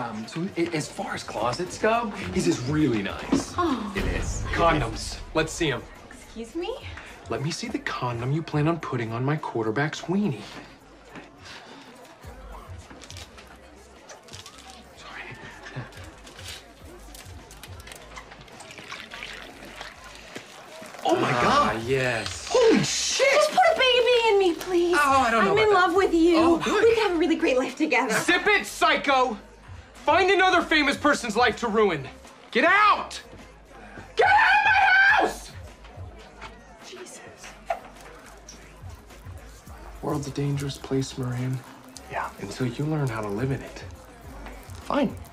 As far as closets go, his is really nice. Oh. It is. Condoms. Let's see them. Excuse me? Let me see the condom you plan on putting on my quarterback's weenie. Sorry. Oh my God! Yes. Holy shit! Just put a baby in me, please. Oh, I don't know I'm in about that. love with you. Oh, good. We could have a really great life together. Zip it, psycho! Find another famous person's life to ruin. Get out! Get out of my house! Jesus. World's a dangerous place, Moran. Yeah. Until you learn how to live in it. Fine.